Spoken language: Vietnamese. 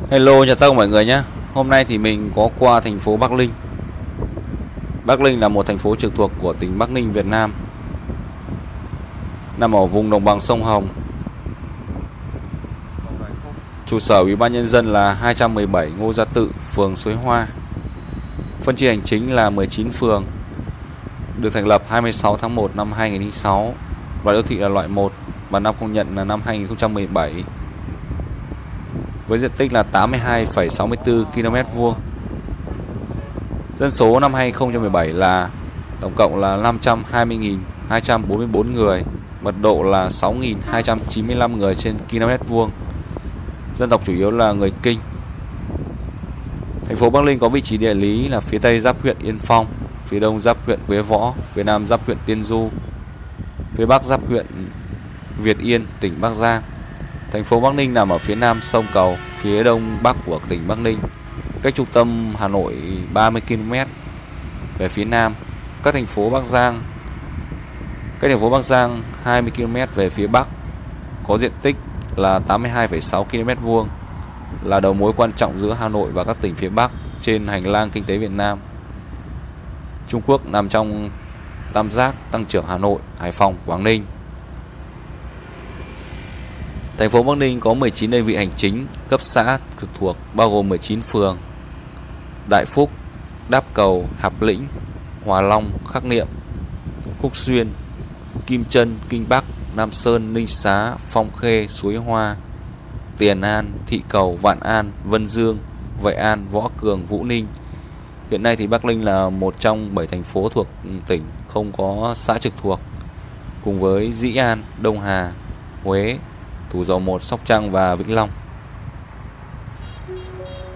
Hello, chào tất cả mọi người nhé. Hôm nay thì mình có qua thành phố Bắc Ninh. Bắc Ninh là một thành phố trực thuộc của tỉnh Bắc Ninh, Việt Nam, nằm ở vùng đồng bằng sông Hồng. Trụ sở Ủy ban nhân dân là 217 Ngô Gia Tự, phường Suối Hoa. Phân chia hành chính là 19 phường. Được thành lập 26 tháng 1 năm 2006. Và đô thị là loại 1 và năm công nhận là năm 2017. Với diện tích là 82,64 km². Dân số năm 2017 là tổng cộng là 520.244 người, mật độ là 6.295 người trên km². Dân tộc chủ yếu là người Kinh. Thành phố Bắc Ninh có vị trí địa lý là phía Tây giáp huyện Yên Phong, phía Đông giáp huyện Quế Võ, phía Nam giáp huyện Tiên Du, phía Bắc giáp huyện Việt Yên, tỉnh Bắc Giang. Thành phố Bắc Ninh nằm ở phía Nam sông Cầu, phía Đông Bắc của tỉnh Bắc Ninh, cách trung tâm Hà Nội 30 km về phía Nam. Cách thành phố Bắc Giang 20 km về phía Bắc, có diện tích là 82,6 km², là đầu mối quan trọng giữa Hà Nội và các tỉnh phía Bắc trên hành lang kinh tế Việt Nam. Trung Quốc nằm trong tam giác tăng trưởng Hà Nội, Hải Phòng, Quảng Ninh. Thành phố Bắc Ninh có 19 đơn vị hành chính cấp xã trực thuộc, bao gồm 19 phường: Đại Phúc, Đáp Cầu, Hạp Lĩnh, Hòa Long, Khắc Niệm, Khúc Xuyên, Kim Trân, Kinh Bắc, Nam Sơn, Ninh Xá, Phong Khê, Suối Hoa, Tiền An, Thị Cầu, Vạn An, Vân Dương, Vệ An, Võ Cường, Vũ Ninh. Hiện nay thì Bắc Ninh là một trong 7 thành phố thuộc tỉnh không có xã trực thuộc, cùng với Dĩ An, Đông Hà, Huế, Thủ Dầu Một, Sóc Trăng và Vĩnh Long.